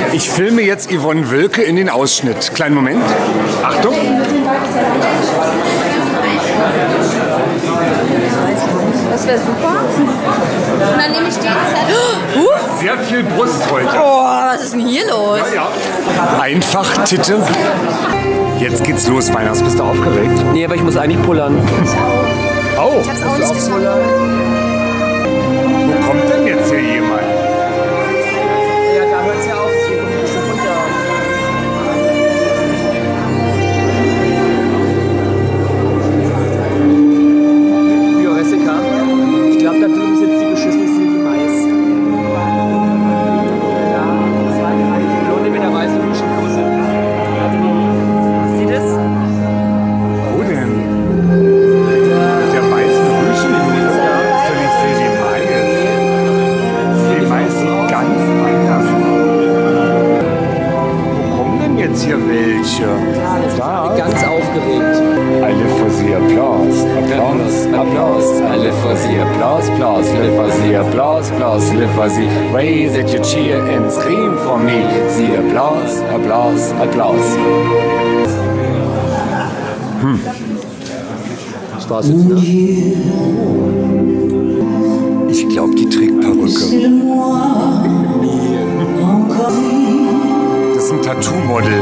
Ich filme jetzt Yvonne Wölke in den Ausschnitt. Kleinen Moment. Achtung. Das wäre super. Und dann nehme ich die Zettel. Sehr viel Brust heute. Oh, was ist denn hier los? Ja. Einfach Titte. Jetzt geht's los, Weihnachts. Bist du aufgeregt? Nee, aber ich muss eigentlich pullern. Oh. Ich hab's auch nicht geschafft. Wo kommt denn jetzt hier jemand? Ja, da hört's ja auf. Deswegen kommt ich schon runter. Ja, Jessica, ich glaube, da drüben ist jetzt die beschissene Silvi Mais. Da, 2, 3 Blonde mit der weißen Rüschenhose. Sieh das? Wo denn? Der weiße Rüschenhose. Das ist doch nicht Silvi Mais. Silvi Mais sieht ganz anders aus. Wo kommen denn jetzt hier welche? Da. Ganz aufgeregt. Alle für Sie Applaus. Applaus, Applaus. Alle für Sie Applaus, Applaus. Alle für Sie Applaus, Applaus. Alle für Sie. Raise it, you cheer and scream for me. Sie Applaus, Applaus, Applaus. Das war's jetzt, ne? Ich glaube, die trägt Perücke. Das ist ein Tattoo-Model.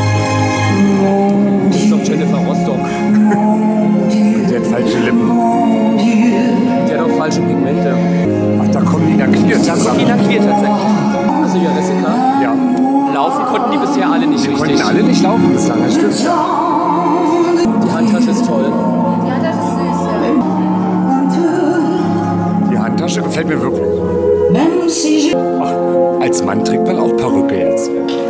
Das ist doch Jennifer Rostock. Der hat falsche Lippen. Die hat auch falsche Pigmente. Ach, da kommen die lackiert Da kommt die zusammen. lackiert tatsächlich. Also ja, Jessica, Ja, laufen konnten die bisher alle nicht richtig. konnten alle nicht laufen bislang, das stimmt. Die Handtasche ist toll. Ja, das ist süß. Die Handtasche gefällt mir wirklich. Ach, als Mann trägt man auch Perücke jetzt.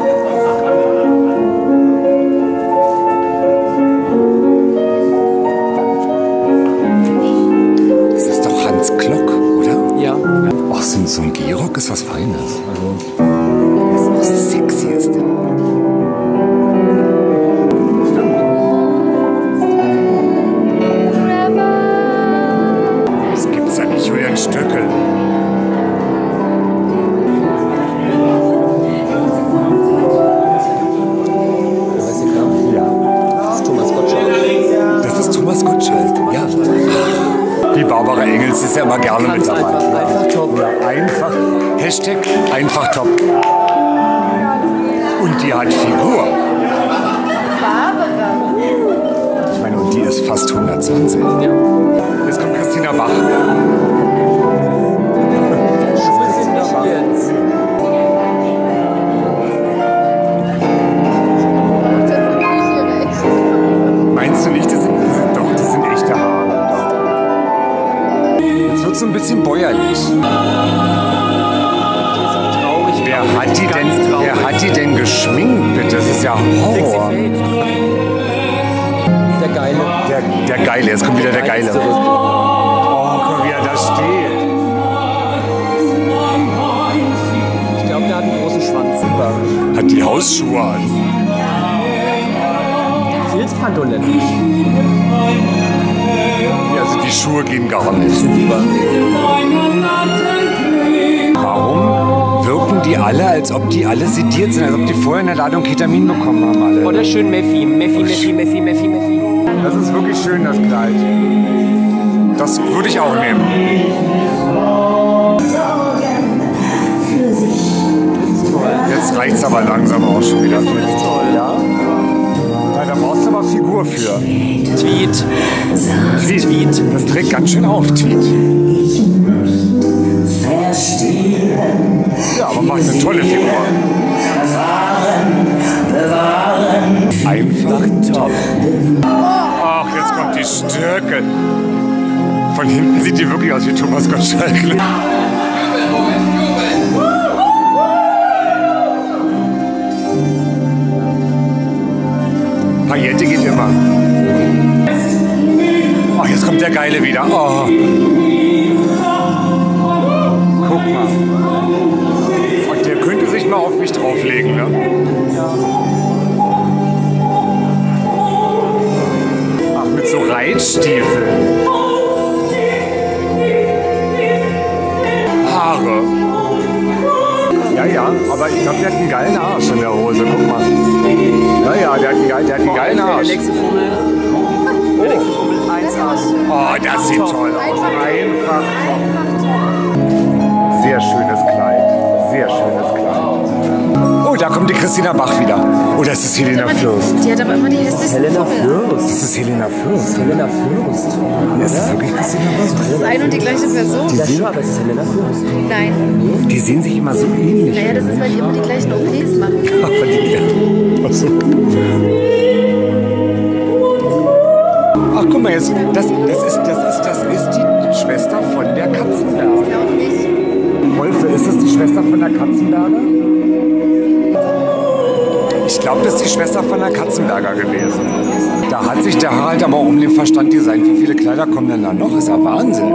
Das ist doch Hans Klock, oder? Ja. Ach, so ein Gehrock ist was Feines. Das ist auch sexy ist der. Das gibt's ja nicht, Julian Stöckel. Jessica, Ja. das ist Thomas Gottschalk. Das ist Thomas Gottschalk. Ja. Die Barbara Engels ist ja immer gerne mit dabei. Einfach top. Ja, einfach. Hashtag einfach top. Und die hat Figur. Ich meine, und die ist fast 120. Ja. Jetzt kommt Christina Bach. Schuhe sind nicht jetzt. Meinst du nicht, das sind echte Haare? Doch. Jetzt wird so ein bisschen bäuerlich. Die ist auch traurig. Wer hat die denn geschminkt, bitte? Das ist ja Sexy Horror. Fade. Der Geile. Der Geile, jetzt kommt wieder der Geile. Zurück. Oh, guck mal, wie er da steht. Ich glaube, der hat einen großen Schwanz. Hat die Hausschuhe an. Filzpantolette. Ja, also die Schuhe gehen gar nicht. Super. Warum wirken die alle, als ob die alle sediert sind, als ob die vorher eine Ladung Ketamin bekommen haben alle? Oder schön Meffi. Meffi. Das ist wirklich schön, das Kleid. Das würde ich auch nehmen. Jetzt reicht's aber langsam auch schon wieder. Das ist toll. Ja? Ja, da brauchst du aber Figur für. Tweet. Tweet. Das trägt ganz schön auf, Tweet. Ja, aber macht eine tolle Figur. Einfach top. Ach, jetzt kommt die Stärke. Von hinten sieht die wirklich aus wie Thomas Gottschalk. Paillette geht immer. Ach, jetzt kommt der Geile wieder. Oh. Guck mal. Und der könnte sich mal auf mich drauflegen, ne? Ach, mit so Reitstiefeln. Haare. Ja, Ja, aber ich glaube, der hat einen geilen Arsch in der Hose. Guck mal. Ja, der hat einen geilen Arsch. Der nächste Vogel. Der nächste Vogel 1A. Oh, das sieht toll aus. Einfach. Sehr schönes Kleid. Sehr schönes Kleid. Oh, da kommt die Christina Bach wieder. Oh, das ist Helena Fürst. Die hat aber immer die hässlichsten Helena Vogel. Fürst. Das ist Helena Fürst. Helena Fürst. Das ist wirklich Christina Bach. Das ist eine und die gleiche Person. Ja, schon, aber es ist Helena Fürst. Nein. Die sehen sich immer so ähnlich. Naja, das ist, weil die immer die gleichen OPs machen. Aber die, achso. Ach, guck mal jetzt, das ist die Schwester von der Katzenberger. Ich glaube nicht. Wolfe, ist das die Schwester von der Katzenberger? Ich glaube, das ist die Schwester von der Katzenberger gewesen. Da hat sich der Harald aber auch um den Verstand designt. Wie viele Kleider kommen denn da noch? Ist ja Wahnsinn.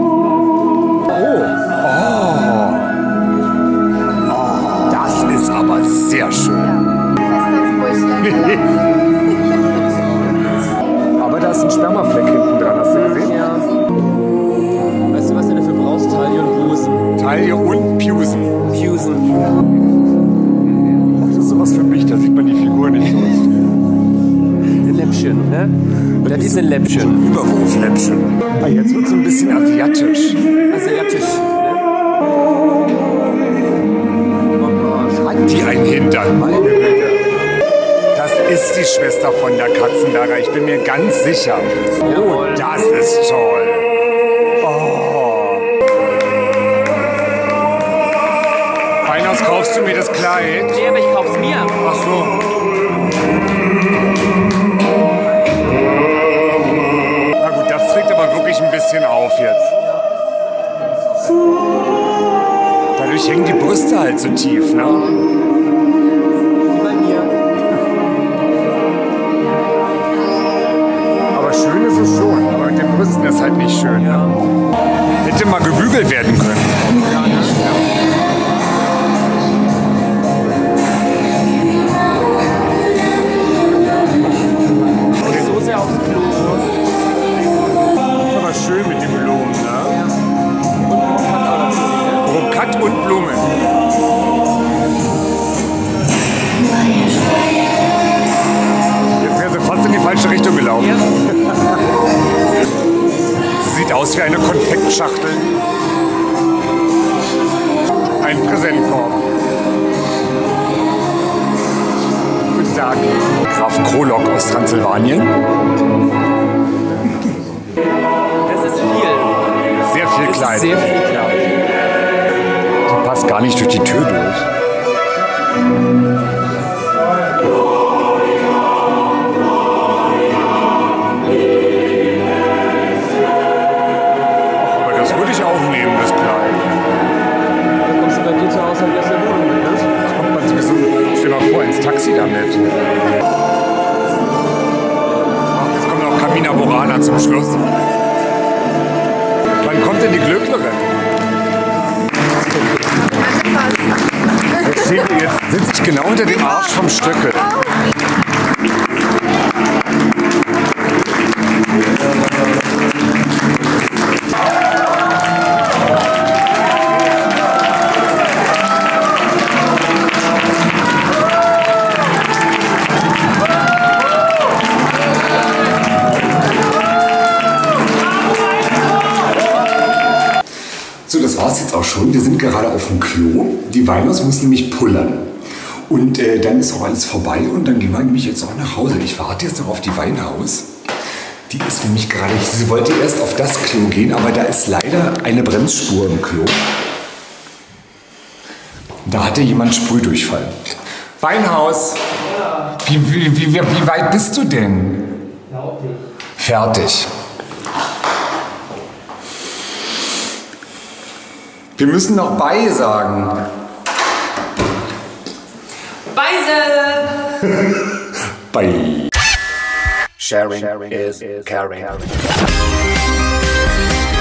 Oh, das ist aber sehr schön. Aber da ist ein Spermafleck hinten dran, hast du gesehen? Ja. Weißt du, was du dafür brauchst? Taille und Busen. Taille und Pusen. Fusen. Das ist sowas für mich, da sieht man die Figur nicht so. Ein Läppchen, ne? Das ist ein Läppchen. Überwurfläppchen. Ah, jetzt wird es so ein bisschen asiatisch. Asiatisch, ne? Hat die einen Hintern? Meine Güte. Das ist die Schwester von der Katzenberger, ich bin mir ganz sicher. Oh, das ist toll. Oh. Weinhaus, kaufst du mir das Kleid? Nee, aber ich kauf's mir. Ach so. Na gut, das trägt aber wirklich ein bisschen auf jetzt. Dadurch hängen die Brüste halt so tief, ne? Wie bei mir. Aber schön ist es schon, aber mit den Brüsten ist halt nicht schön. Ne? Hätte mal gebügelt werden können. Ja, ne? So sehr aufs Klo. Aber schön mit den Blumen, ne? Und Brokat und Blumen. Jetzt wäre sie fast in die falsche Richtung gelaufen. ja. Sieht aus wie eine Konfektschachtel. Ein Präsentkorb. Guten Tag. Graf Krolok aus Transsilvanien. Das ist viel. Sehr viel Das Kleid. ist sehr viel Kleid. Die passt gar nicht durch die Tür durch. Ach, aber das würde ich auch nehmen, das Kleid. Dann kommst du bei dir zu Hause und lässt der Wohnung mit, ne? Kommt man sowieso, stell mal vor, ins Taxi damit. Ach, jetzt kommt noch Carmina Burana zum Schluss. Wann kommt denn die Glöcklerin? Jetzt sitze ich genau unter dem Arsch vom Stöckel. So, das war's jetzt auch schon. Wir sind gerade auf dem Klo. Die Weinhaus muss nämlich pullern. Und dann ist auch alles vorbei und dann gehen wir nämlich jetzt auch nach Hause. Ich warte jetzt noch auf die Weinhaus. Die ist nämlich gerade, sie wollte erst auf das Klo gehen, aber da ist leider eine Bremsspur im Klo. Da hatte jemand Sprühdurchfall. Weinhaus, wie weit bist du denn? Fertig. Wir müssen noch Bye sagen. Weise! Bye. Sharing is caring.